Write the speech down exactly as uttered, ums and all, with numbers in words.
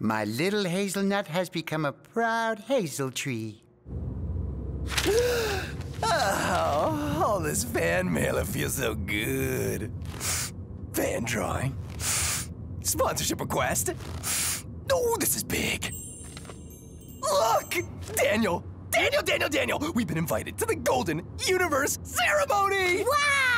My little hazelnut has become a proud hazel tree. Oh, all this fan mail, it feels so good. Fan drawing. Sponsorship request. Oh, this is big. Look! Daniel! Daniel, Daniel, Daniel! We've been invited to the Golden Universe ceremony! Wow!